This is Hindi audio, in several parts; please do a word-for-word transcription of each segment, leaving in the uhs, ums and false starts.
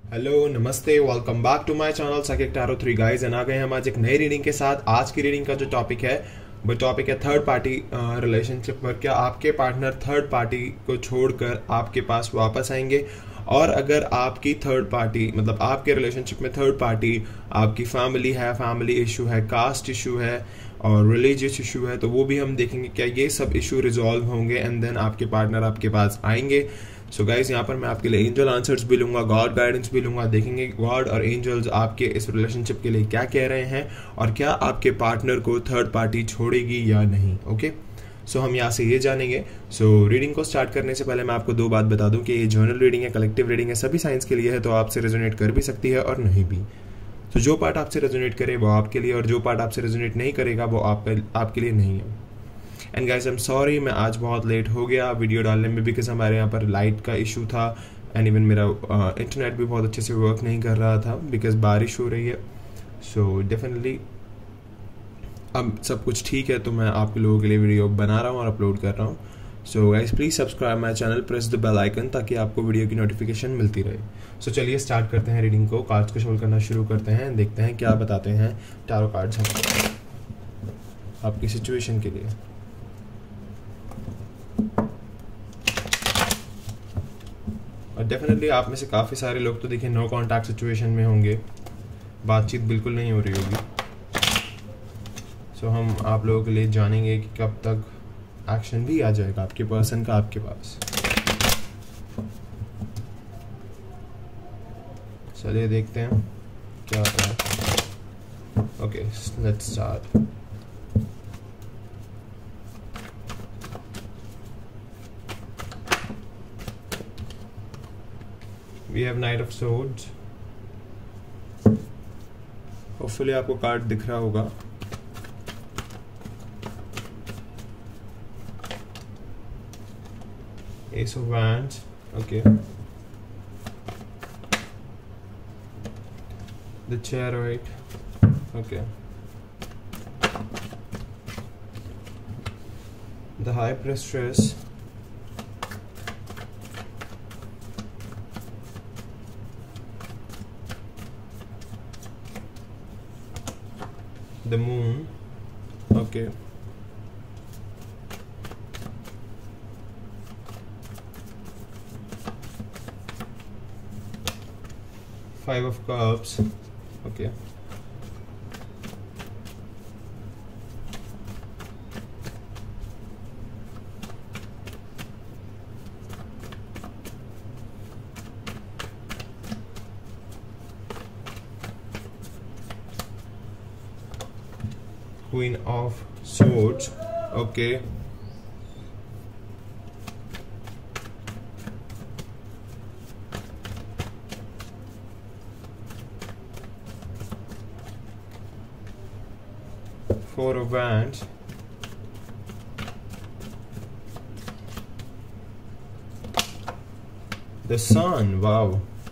हेलो नमस्ते, welcome back to my channel psychic tarot three guys. And आ गए हम आज एक नई रीडिंग के साथ। आज की रीडिंग का जो टॉपिक है वो टॉपिक है थर्ड पार्टी रिलेशनशिप पर। क्या आपके पार्टनर थर्ड पार्टी को छोड़कर आपके पास वापस आएंगे? और अगर आपकी थर्ड पार्टी मतलब आपके रिलेशनशिप में थर्ड पार्टी आपकी फैमिली है, फैमिली इशू है, कास्ट इशू है और रिलीजियस इशू है, तो वो भी हम देखेंगे क्या ये सब इशू रिजॉल्व होंगे एंड देन आपके पार्टनर आपके पास आएंगे। सो गाइज यहाँ पर मैं आपके लिए एंजल आंसर्स भी लूंगा, गॉड गाइडेंस भी लूंगा। देखेंगे गॉड और एंजल्स आपके इस रिलेशनशिप के लिए क्या कह रहे हैं और क्या आपके पार्टनर को थर्ड पार्टी छोड़ेगी या नहीं। ओके सो हम यहाँ से ये जानेंगे। सो so, रीडिंग को स्टार्ट करने से पहले मैं आपको दो बात बता दूं कि ये जर्नल रीडिंग है, कलेक्टिव रीडिंग है, सभी साइंस के लिए है, तो आपसे रेजोनेट कर भी सकती है और नहीं भी। तो so, जो पार्ट आपसे रेजोनेट करे वो आपके लिए और जो पार्ट आपसे रेजोनेट नहीं करेगा वो आपका आपके लिए नहीं है। And guys I am sorry, मैं आज बहुत लेट हो गया वीडियो डालने में बिकॉज हमारे यहाँ पर लाइट का इशू था एंड इवन मेरा इंटरनेट uh, भी बहुत अच्छे से वर्क नहीं कर रहा था बिकॉज बारिश हो रही है। सो so, डेफिनेटली अब सब कुछ ठीक है, तो मैं आप लोगों के लिए वीडियो बना रहा हूँ और अपलोड कर रहा हूँ। So guys please subscribe my channel, press the bell icon ताकि आपको वीडियो की नोटिफिकेशन मिलती रहे। सो so, चलिए स्टार्ट करते हैं रीडिंग को। कार्ड्स को शफल करना शुरू करते हैं, देखते हैं क्या बताते हैं टैरो कार्ड्स हमको आपकी सिचुएशन के लिए। और डेफिनेटली आप में से काफ़ी सारे लोग तो देखिए नो कांटेक्ट सिचुएशन में होंगे, बातचीत बिल्कुल नहीं हो रही होगी। सो so, हम आप लोगों के लिए जानेंगे कि कब तक एक्शन भी आ जाएगा आपके पर्सन का आपके पास। चलिए देखते हैं क्या होता है। Okay let's start. We have Knight of Swords. Hopefully आपको कार्ड दिख रहा होगा। Ace of Wands. Okay. The Chariot. Okay. The High Priestess. The Moon. Okay. Five of Cups. Okay. Queen of Swords. Okay. Four of Wands. The Sun. Wow.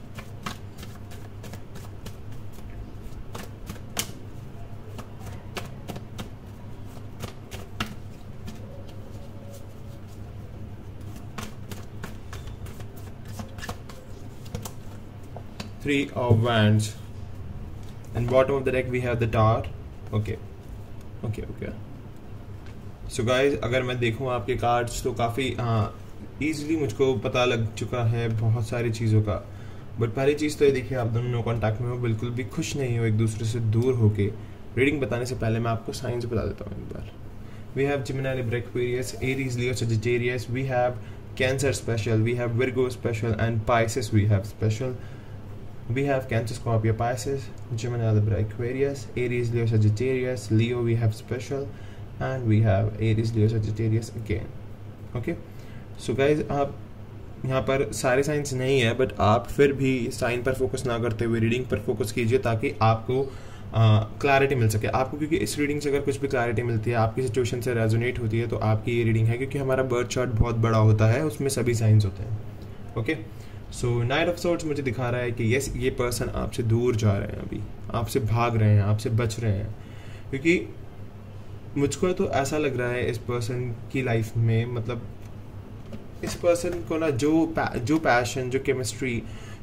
Three of Wands. And bottom of the deck we have the Tower. Okay. Okay, okay. So guys, अगर मैं देखूँ आपके कार्ड्स तो काफ़ी हाँ ईजिली मुझको पता लग चुका है बहुत सारी चीज़ों का। बट पहली चीज़ तो ये देखिए, आप दोनों नो कॉन्टैक्ट में हो, बिल्कुल भी खुश नहीं हो एक दूसरे से दूर होके। रीडिंग बताने से पहले मैं आपको साइंस बता देता हूँ एक बार। We have Gemini, Libra, Aquarius, Aries, Leo, Sagittarius. We have Cancer special. We have Virgo special and Pisces we have special. We have Cancer, Scorpio, Pisces, Gemini, Libra, Aquarius, Aries, Leo, Sagittarius, Leo we have special and we have Aries, Leo, Sagittarius again. Okay. So guys, आप यहाँ पर सारे साइंस नहीं है बट आप फिर भी साइन पर फोकस ना करते हुए रीडिंग पर फोकस कीजिए ताकि आपको क्लैरिटी मिल सके आपको, क्योंकि इस रीडिंग से अगर कुछ भी क्लैरिटी मिलती है, आपकी सिचुएशन से रेजोनेट होती है, तो आपकी ये रीडिंग है, क्योंकि हमारा बर्थ चार्ट बहुत बड़ा होता है, उसमें सभी साइंस होते हैं। Okay so knight of swords मुझे दिखा रहा है कि यस ये पर्सन आपसे दूर जा रहे हैं, अभी आपसे भाग रहे हैं, आपसे बच रहे हैं, क्योंकि मुझको तो ऐसा लग रहा है इस पर्सन की लाइफ में, मतलब इस पर्सन को ना जो जो पैशन, जो केमिस्ट्री,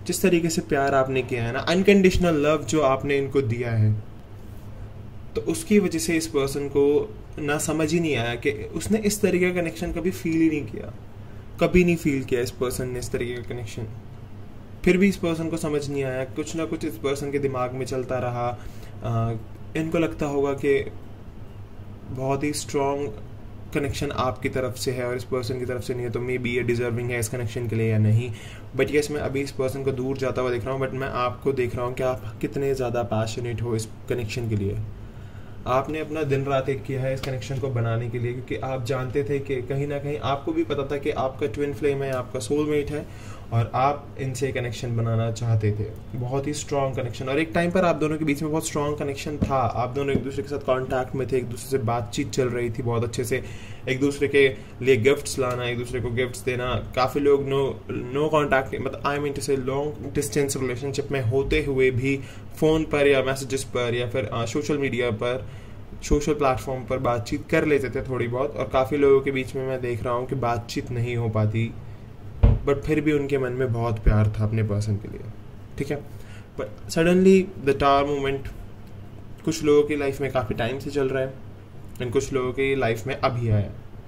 जिस तरीके से प्यार आपने किया है ना, अनकंडीशनल लव जो आपने इनको दिया है, तो उसकी वजह से इस पर्सन को ना समझ ही नहीं आया कि उसने इस तरीके का कनेक्शन कभी फील ही नहीं किया, कभी नहीं फील किया इस पर्सन ने इस तरीके का कनेक्शन। फिर भी इस पर्सन को समझ नहीं आया, कुछ ना कुछ इस पर्सन के दिमाग में चलता रहा। आ, इनको लगता होगा कि बहुत ही स्ट्रॉन्ग कनेक्शन आपकी तरफ से है और इस पर्सन की तरफ से नहीं है, तो मे बी ये डिजर्विंग है इस कनेक्शन के लिए या नहीं। बट यस, मैं अभी इस पर्सन को दूर जाता हुआ देख रहा हूँ, बट मैं आपको देख रहा हूँ कि आप कितने ज़्यादा पैशनेट हो इस कनेक्शन के लिए। आपने अपना दिन रात एक किया है इस कनेक्शन को बनाने के लिए, क्योंकि आप जानते थे कि कहीं ना कहीं आपको भी पता था कि आपका ट्विन फ्लेम है, आपका सोलमेट है और आप इनसे कनेक्शन बनाना चाहते थे, बहुत ही स्ट्रॉन्ग कनेक्शन। और एक टाइम पर आप दोनों के बीच में बहुत स्ट्रॉन्ग कनेक्शन था, आप दोनों एक दूसरे के साथ कांटेक्ट में थे, एक दूसरे से बातचीत चल रही थी बहुत अच्छे से, एक दूसरे के लिए गिफ्ट्स लाना, एक दूसरे को गिफ्ट्स देना। काफ़ी लोग नो नो कांटेक्ट, मतलब I mean to say long distance relationship में होते हुए भी फ़ोन पर या मैसेजेस पर या फिर सोशल मीडिया पर, सोशल प्लेटफॉर्म पर बातचीत कर लेते थे थोड़ी बहुत। और काफ़ी लोगों के बीच में मैं देख रहा हूँ कि बातचीत नहीं हो पाती, बट फिर भी उनके मन में बहुत प्यार था अपने पर्सन के लिए, ठीक है। But suddenly the tower moment कुछ लोगों की लाइफ में काफ़ी टाइम से चल रहा है एंड कुछ लोगों की लाइफ में अभी आया।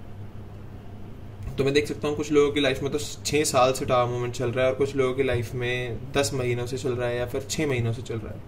तो मैं देख सकता हूँ कुछ लोगों की लाइफ में तो छः साल से टावर मोमेंट चल रहा है और कुछ लोगों की लाइफ में दस महीनों से चल रहा है या फिर छः महीनों से चल रहा है।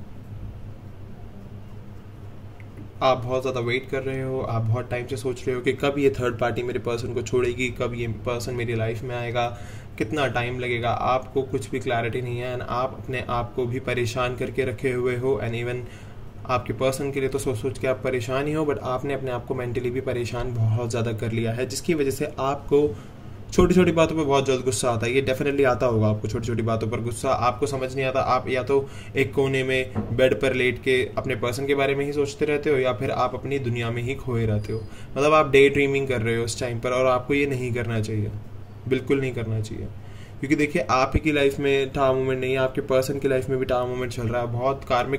आप बहुत ज़्यादा वेट कर रहे हो, आप बहुत टाइम से सोच रहे हो कि कब ये थर्ड पार्टी मेरे पर्सन को छोड़ेगी, कब ये पर्सन मेरी लाइफ में आएगा, कितना टाइम लगेगा, आपको कुछ भी क्लैरिटी नहीं है एंड आप अपने आप को भी परेशान करके रखे हुए हो। एंड इवन आपके पर्सन के लिए तो सोच सोच के आप परेशान ही हो, बट आपने अपने आप को मेंटली भी परेशान बहुत ज़्यादा कर लिया है, जिसकी वजह से आपको छोटी छोटी बातों पर बहुत जल्द गुस्सा आता है। ये डेफिनेटली आता होगा आपको, छोटी छोटी बातों पर गुस्सा आपको समझ नहीं आता। आप या तो एक कोने में बेड पर लेट के अपने पर्सन के बारे में ही सोचते रहते हो या फिर आप अपनी दुनिया में ही खोए रहते हो, मतलब आप डे ड्रीमिंग कर रहे हो उस टाइम पर। और आपको ये नहीं करना चाहिए, बिल्कुल नहीं करना चाहिए, क्योंकि देखिए आप ही की लाइफ में टावर मोमेंट नहीं है, आपके पर्सन की लाइफ में भी टावर मोमेंट चल रहा है, बहुत कार्मिक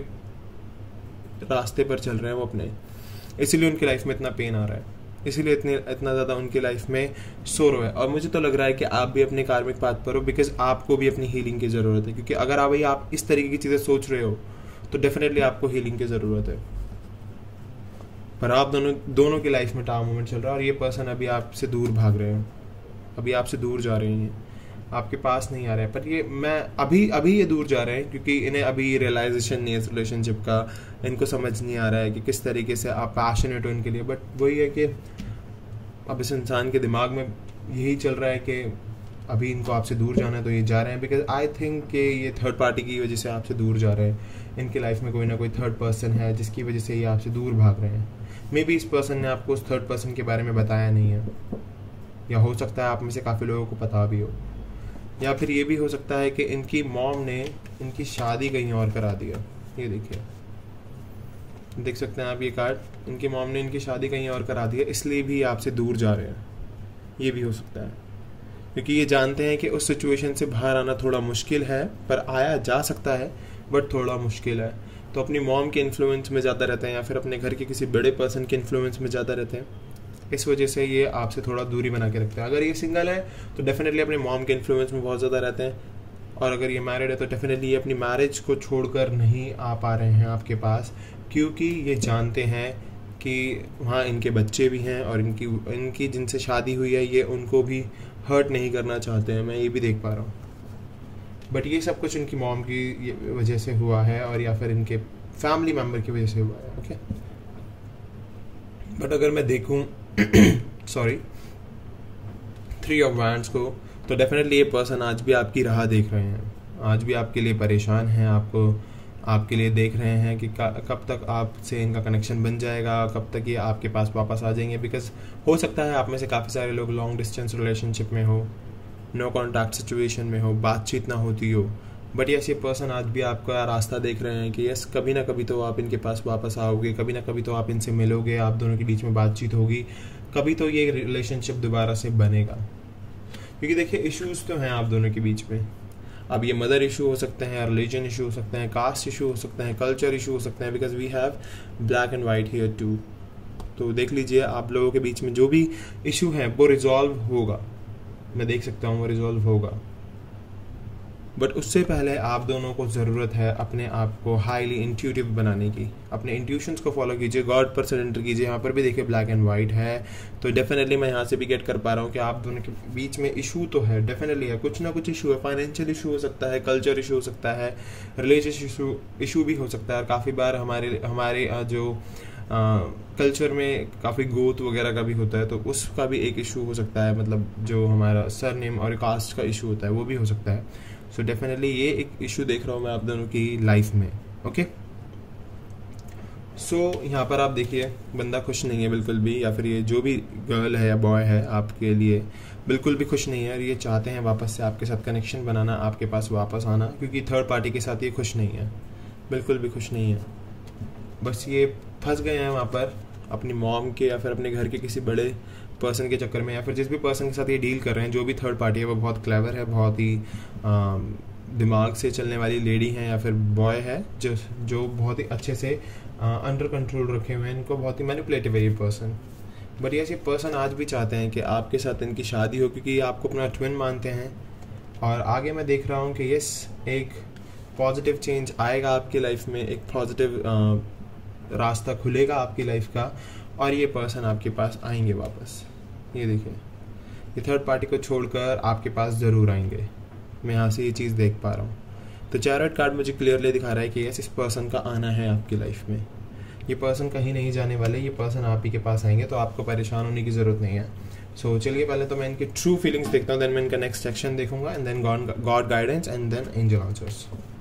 रास्ते पर चल रहे हैं वो अपने, इसीलिए उनकी लाइफ में इतना पेन आ रहा है, इसीलिए इतने इतना ज़्यादा उनकी लाइफ में सोरो है। और मुझे तो लग रहा है कि आप भी अपने कार्मिक पाथ पर हो, बिकॉज आपको भी अपनी हीलिंग की ज़रूरत है, क्योंकि अगर आप आप इस तरीके की चीज़ें सोच रहे हो तो डेफिनेटली आपको हीलिंग की ज़रूरत है। पर आप दोनों दोनों की लाइफ में टावर मोमेंट चल रहा है और ये पर्सन अभी आपसे दूर भाग रहे हैं, अभी आपसे दूर जा रहे हैं, आपके पास नहीं आ रहे हैं। पर ये मैं अभी अभी ये दूर जा रहे हैं क्योंकि इन्हें अभी रियलाइजेशन नहीं है इस रिलेशनशिप का, इनको समझ नहीं आ रहा है कि किस तरीके से आप पैशनेट हो इनके लिए। बट वही है कि अब इस इंसान के दिमाग में यही चल रहा है कि अभी इनको आपसे दूर जाना है तो ये जा रहे हैं, बिकॉज आई थिंक कि ये थर्ड पार्टी की वजह से आपसे दूर जा रहे हैं। इनकी लाइफ में कोई ना कोई थर्ड पर्सन है जिसकी वजह से ये आपसे दूर भाग रहे हैं। मे बी इस पर्सन ने आपको उस थर्ड पर्सन के बारे में बताया नहीं है, या हो सकता है आप में से काफ़ी लोगों को पता भी हो, या फिर ये भी हो सकता है कि इनकी मॉम ने इनकी शादी कहीं और करा दिया। ये देखिए, देख सकते हैं आप ये कार्ड, इनकी मॉम ने इनकी शादी कहीं और करा दी है, इसलिए भी आपसे दूर जा रहे हैं। ये भी हो सकता है क्योंकि ये जानते हैं कि उस सिचुएशन से बाहर आना थोड़ा मुश्किल है, पर आया जा सकता है बट थोड़ा मुश्किल है। तो अपनी मॉम के इन्फ्लुएंस में ज़्यादा रहते हैं या फिर अपने घर के किसी बड़े पर्सन के इन्फ्लुएंस में ज़्यादा रहते हैं, इस वजह से ये आपसे थोड़ा दूरी बना के रखते हैं। अगर ये सिंगल है तो डेफिनेटली अपने मॉम के इन्फ्लुएंस में बहुत ज़्यादा रहते हैं, और अगर ये मैरिड है तो डेफिनेटली ये अपनी मैरिज को छोड़कर नहीं आ पा रहे हैं आपके पास, क्योंकि ये जानते हैं कि वहाँ इनके बच्चे भी हैं और इनकी इनकी जिनसे शादी हुई है ये उनको भी हर्ट नहीं करना चाहते हैं। मैं ये भी देख पा रहा हूँ, बट ये सब कुछ इनकी मॉम की वजह से हुआ है और या फिर इनके फैमिली मेम्बर की वजह से हुआ है। ओके, बट अगर मैं देखूँ सॉरी थ्री ऑफ वैंड्स को, तो डेफिनेटली ये पर्सन आज भी आपकी राह देख रहे हैं, आज भी आपके लिए परेशान हैं, आपको आपके लिए देख रहे हैं कि कब तक आपसे इनका कनेक्शन बन जाएगा, कब तक ये आपके पास वापस आ जाएंगे। बिकॉज हो सकता है आप में से काफ़ी सारे लोग लॉन्ग डिस्टेंस रिलेशनशिप में हो, नो कॉन्टैक्ट सिचुएशन में हो, बातचीत ना होती हो, बट यस ये पर्सन आज भी आपका रास्ता देख रहे हैं कि यस कभी ना कभी तो आप इनके पास वापस आओगे, कभी ना कभी तो आप इनसे मिलोगे, आप दोनों के बीच में बातचीत होगी, कभी तो ये रिलेशनशिप दोबारा से बनेगा। क्योंकि देखिए इश्यूज तो हैं आप दोनों के बीच में, अब ये मदर इशू हो सकते हैं, रिलीजन इशू हो सकते हैं, कास्ट इशू हो सकते हैं, कल्चर इशू हो सकते हैं, because we have black and white here too. तो देख लीजिए आप लोगों के बीच में जो भी इशू है वो रिजॉल्व होगा, मैं देख सकता हूँ वो रिजॉल्व होगा। बट उससे पहले आप दोनों को ज़रूरत है अपने आप को हाईली इंट्यूटिव बनाने की। अपने इंट्यूशंस को फॉलो कीजिए, गॉड पर सरेंडर कीजिए। यहाँ पर भी देखिए ब्लैक एंड वाइट है, तो डेफिनेटली मैं यहाँ से भी गेट कर पा रहा हूँ कि आप दोनों के बीच में इशू तो है, डेफिनेटली है, कुछ ना कुछ इशू है। फाइनेंशियल इशू हो सकता है, कल्चर इशू हो सकता है, रिलीजियस इशू इशू भी हो सकता है। और काफ़ी बार हमारे हमारे जो कल्चर uh, में काफ़ी गोत वगैरह का भी होता है, तो उसका भी एक इशू हो सकता है। मतलब जो हमारा सरनेम और कास्ट का इशू होता है वो भी हो सकता है। सो so डेफिनेटली ये एक इशू देख रहा हूँ मैं आप दोनों की लाइफ में। ओके, सो यहाँ पर आप देखिए बंदा खुश नहीं है बिल्कुल भी, या फिर ये जो भी गर्ल है या बॉय है आपके लिए बिल्कुल भी खुश नहीं है, और ये चाहते हैं वापस से आपके साथ कनेक्शन बनाना, आपके पास वापस आना, क्योंकि थर्ड पार्टी के साथ ये खुश नहीं है, बिल्कुल भी खुश नहीं है। बस ये फंस गए हैं वहाँ पर अपनी मॉम के या फिर अपने घर के किसी बड़े पर्सन के चक्कर में, या फिर जिस भी पर्सन के साथ ये डील कर रहे हैं, जो भी थर्ड पार्टी है वो बहुत क्लेवर है, बहुत ही आ, दिमाग से चलने वाली लेडी है या फिर बॉय है, जो जो बहुत ही अच्छे से अंडर कंट्रोल रखे हुए हैं, इनको बहुत ही मैनिपुलेटिव है ये पर्सन। बट ये पर्सन आज भी चाहते हैं कि आपके साथ इनकी शादी हो, क्योंकि ये आपको अपना ट्विन मानते हैं। और आगे मैं देख रहा हूँ कि यस एक पॉजिटिव चेंज आएगा आपकी लाइफ में, एक पॉजिटिव रास्ता खुलेगा आपकी लाइफ का, और ये पर्सन आपके पास आएंगे वापस। ये देखिए ये थर्ड पार्टी को छोड़कर आपके पास ज़रूर आएंगे, मैं यहाँ से ये चीज़ देख पा रहा हूँ। तो चैरियट कार्ड मुझे क्लियरली दिखा रहा है कि यस इस पर्सन का आना है आपकी लाइफ में। ये पर्सन कहीं नहीं जाने वाले, ये पर्सन आप ही के पास आएंगे, तो आपको परेशान होने की ज़रूरत नहीं है। सो so, चलिए पहले तो मैं इनके ट्रू फीलिंग्स देखता हूँ, देन मैं इनका नेक्स्ट सेक्शन देखूंगा, and then god god guidance and then angel answers.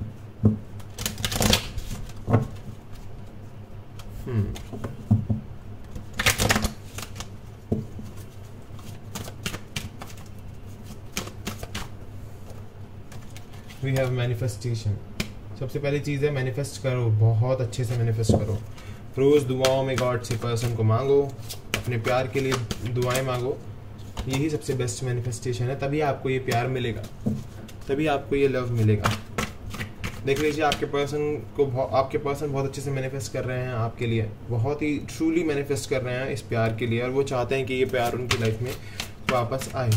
We have manifestation. सबसे पहली चीज़ है मैनिफेस्ट करो, बहुत अच्छे से मैनिफेस्ट करो। रोज़ दुआओं में गॉड से पर्सन को मांगो, अपने प्यार के लिए दुआएं मांगो, यही सबसे बेस्ट मैनिफेस्टेशन है। तभी आपको ये प्यार मिलेगा, तभी आपको ये लव मिलेगा। देख लीजिए आपके पर्सन को, आपके पर्सन बहुत अच्छे से मैनिफेस्ट कर रहे हैं आपके लिए, बहुत ही ट्रूली मैनिफेस्ट कर रहे हैं इस प्यार के लिए, और वो चाहते हैं कि ये प्यार उनकी लाइफ में वापस आए।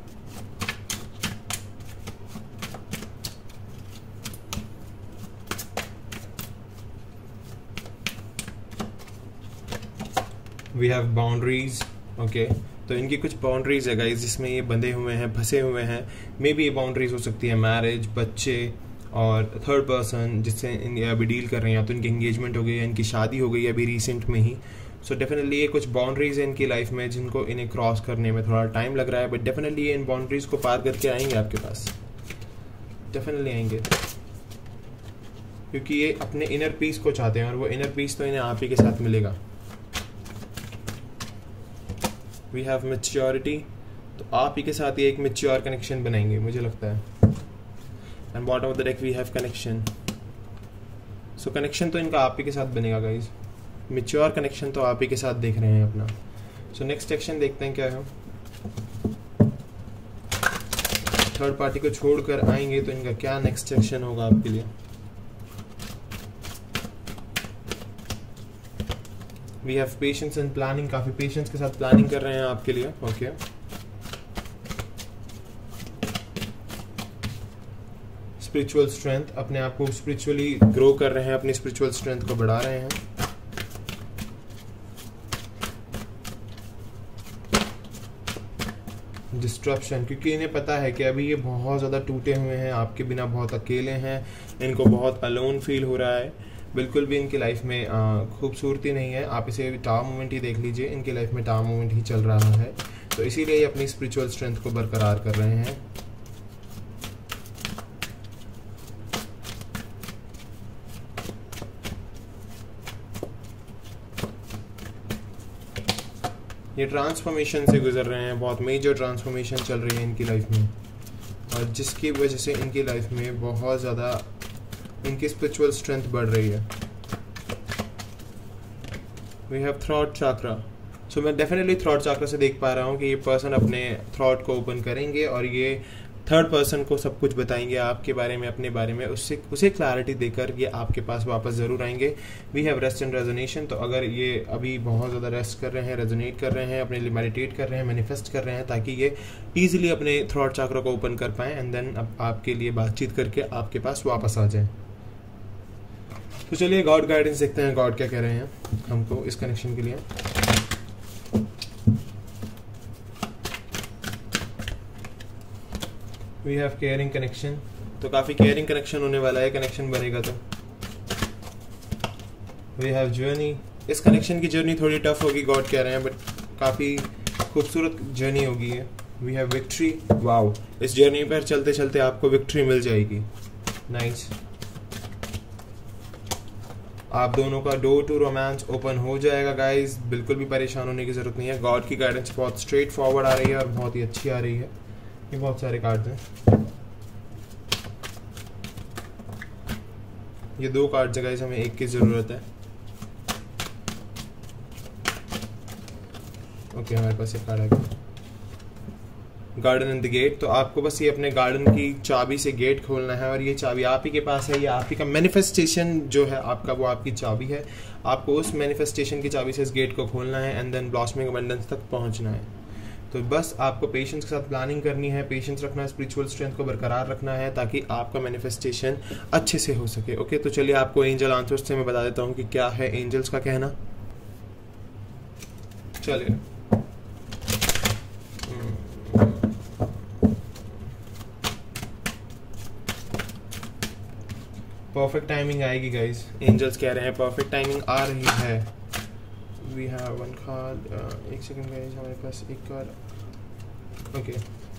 We have boundaries. ओके, तो इनकी कुछ बाउंड्रीज है गाइज जिसमें ये बंधे हुए हैं, फंसे हुए हैं। मे बी ये बाउंड्रीज हो सकती है मैरिज, बच्चे और थर्ड पर्सन जिससे अभी डील कर रहे हैं, या तो इनकी एंगेजमेंट हो गई या इनकी शादी हो गई अभी रिसेंट में ही। सो so डेफिनेटली ये कुछ बाउंड्रीज है इनकी लाइफ में जिनको इन्हें क्रॉस करने में थोड़ा टाइम लग रहा है, बट डेफिनेटली ये इन बाउंड्रीज को पार करके आएंगे आपके पास, डेफिनेटली आएंगे, क्योंकि ये अपने इनर पीस को चाहते हैं, और वो इनर पीस तो इन्हें आप ही के साथ मिलेगा। वी हैव मैच्योरिटी, तो आप ही के साथ ये एक मैच्योर कनेक्शन बनाएंगे मुझे लगता है। And bottom of the deck we have connection. So connection तो इनका आप ही के साथ बनेगा गाइज, मैच्योर कनेक्शन तो आप ही के साथ देख रहे हैं अपना। सो नेक्स्ट सेक्शन देखते हैं क्या है। थर्ड पार्टी को छोड़कर आएंगे तो इनका क्या नेक्स्ट सेक्शन होगा आपके लिए। We have patience and planning, काफी पेशेंस के साथ प्लानिंग कर रहे हैं आपके लिए। Okay okay. स्पिरिचुअल स्ट्रेंथ, अपने आप को स्पिरिचुअली ग्रो कर रहे हैं, अपनी स्पिरिचुअल स्ट्रेंथ को बढ़ा रहे हैं। डिस्ट्रप्शन, क्योंकि इन्हें पता है कि अभी ये बहुत ज़्यादा टूटे हुए हैं, आपके बिना बहुत अकेले हैं, इनको बहुत अलोन फील हो रहा है, बिल्कुल भी इनकी लाइफ में खूबसूरती नहीं है। आप इसे टावर मोमेंट ही देख लीजिए, इनकी लाइफ में टावर मोमेंट ही चल रहा है, तो इसीलिए ये अपनी स्पिरिचुअल स्ट्रेंथ को बरकरार कर रहे हैं। ये ट्रांसफॉर्मेशन से गुजर रहे हैं, बहुत मेजर ट्रांसफॉर्मेशन चल रही है इनकी लाइफ में, और जिसकी वजह से इनकी लाइफ में बहुत ज़्यादा इनकी स्पिरिचुअल स्ट्रेंथ बढ़ रही है। We have throat chakra. So मैं डेफिनेटली थ्रॉट चाक्रा से देख पा रहा हूँ कि ये पर्सन अपने थ्रॉट को ओपन करेंगे, और ये थर्ड पर्सन को सब कुछ बताएंगे आपके बारे में, अपने बारे में, उससे उसे क्लैरिटी देकर ये आपके पास वापस ज़रूर आएंगे। We have rest and resonation, तो अगर ये अभी बहुत ज़्यादा रेस्ट कर रहे हैं, रेजोनेट कर रहे हैं, अपने लिए मेडिटेट कर रहे हैं, मैनिफेस्ट कर रहे हैं, ताकि ये ईजिली अपने थ्रॉट चक्र को ओपन कर पाएँ एंड देन अब आपके लिए बातचीत करके आपके पास वापस आ जाएँ। तो चलिए गॉड गाइडेंस देखते हैं, गॉड क्या कह रहे हैं हमको इस कनेक्शन के लिए। वी हैव केयरिंग कनेक्शन, तो काफ़ी केयरिंग कनेक्शन होने वाला है, कनेक्शन बनेगा तो। वी हैव जर्नी, इस कनेक्शन की जर्नी थोड़ी टफ होगी गॉड कह रहे हैं, बट काफ़ी खूबसूरत जर्नी होगी है। वी हैव विक्ट्री, वाओ, इस जर्नी पर चलते चलते आपको विक्ट्री मिल जाएगी। नाइस, आप दोनों का डोर टू रोमांस ओपन हो जाएगा गाइस, बिल्कुल भी परेशान होने की जरूरत नहीं है। गॉड की गाइडेंस बहुत स्ट्रेट फॉरवर्ड आ रही है और बहुत ही अच्छी आ रही है। ये बहुत सारे कार्ड्स हैं, ये दो कार्ड्स है गाइस, हमें एक की जरूरत है। ओके, हमारे पास एक कार्ड आ गया, गार्डन इन द गेट। तो आपको बस ये अपने गार्डन की चाबी से गेट खोलना है और ये चाबी आप ही के पास है, ये आप ही का मैनिफेस्टेशन जो है आपका, वो आपकी चाबी है। आपको उस मैनिफेस्टेशन की चाबी से इस गेट को खोलना है एंड देन ब्लॉसमिंग अबंडेंस तक पहुंचना है। तो बस आपको पेशेंस के साथ प्लानिंग करनी है, पेशेंस रखना है, स्पिरिचुअल स्ट्रेंथ को बरकरार रखना है, ताकि आपका मैनिफेस्टेशन अच्छे से हो सके। ओके, तो चलिए आपको एंजल आंसर्स से मैं बता देता हूँ कि क्या है एंजल्स का कहना। चलिए, परफेक्ट टाइमिंग आएगी गाइस, एंजल्स कह रहे हैं परफेक्ट टाइमिंग आ रही है। वी हैव वन कार्ड, एक सेकंड गाइस, हमारे पास एक कार्ड। ओके,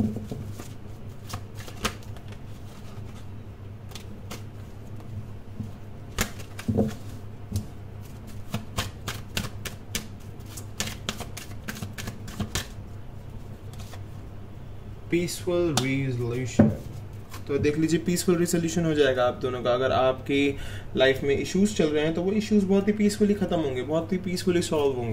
पीसफुल रिजोल्यूशन, तो देख लीजिए पीसफुल रिजोल्यूशन हो जाएगा आप दोनों का। अगर आपकी लाइफ में इश्यूज चल रहे हैं तो वो इश्यूज बहुत ही पीसफुली खत्म होंगे, बहुत ही पीसफुली सॉल्व होंगे।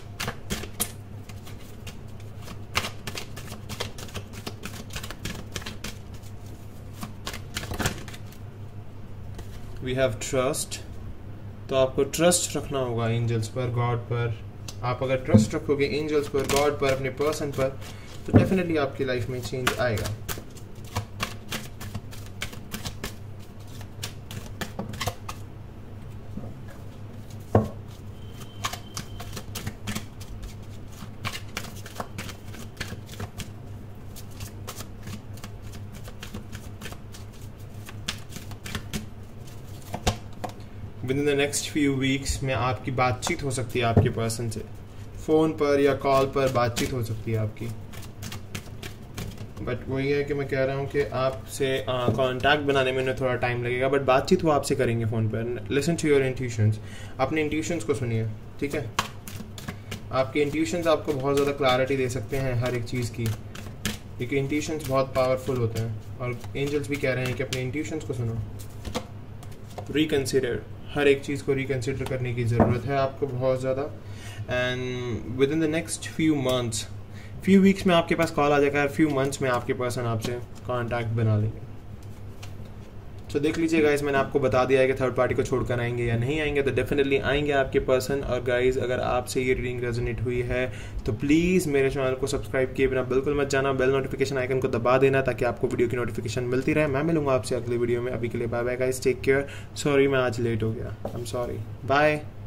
वी हैव ट्रस्ट, तो आपको ट्रस्ट रखना होगा एंजल्स पर, गॉड पर। आप अगर ट्रस्ट रखोगे एंजल्स पर, गॉड पर, अपने पर्सन पर, तो डेफिनेटली आपकी लाइफ में चेंज आएगा। Within the next few weeks में आपकी बातचीत हो सकती है आपके पर्सन से, फ़ोन पर या कॉल पर बातचीत हो सकती है आपकी। बट वही है कि मैं कह रहा हूँ कि आपसे कांटेक्ट बनाने में उन्हें थोड़ा टाइम लगेगा, बट बातचीत वो आपसे करेंगे फ़ोन पर। लिसन टू योर इंट्यूशंस, अपने इंट्यूशंस को सुनिए, ठीक है। आपके इंट्यूशंस आपको बहुत ज़्यादा क्लैरिटी दे सकते हैं हर एक चीज़ की, क्योंकि इंट्यूशंस बहुत पावरफुल होते हैं। और एंजल्स भी कह रहे हैं कि अपने इंट्यूशंस को सुनो, रिकन्सिडर, हर एक चीज़ को रिकन्सिडर करने की ज़रूरत है आपको बहुत ज़्यादा। And within the next few months, few weeks में आपके पास कॉल आ जाएगा, फ्यू मंथ्स में आपके पर्सन आपसे कांटेक्ट बना लेंगे। तो देख लीजिए गाइस, मैंने आपको बता दिया है कि थर्ड पार्टी को छोड़कर आएंगे या नहीं आएंगे, तो डेफिनेटली आएंगे आपके पर्सन। और गाइस, अगर आपसे ये रीडिंग रेजोनेट हुई है तो प्लीज़ मेरे चैनल को सब्सक्राइब किए बिना बिल्कुल मत जाना, बेल नोटिफिकेशन आइकन को दबा देना ताकि आपको वीडियो की नोटिफिकेशन मिलती रहे। मैं मिलूंगा आपसे अगले वीडियो में, अभी के लिए bye bye guys, take care. Sorry मैं आज लेट हो गया, आई एम सॉरी, बाय।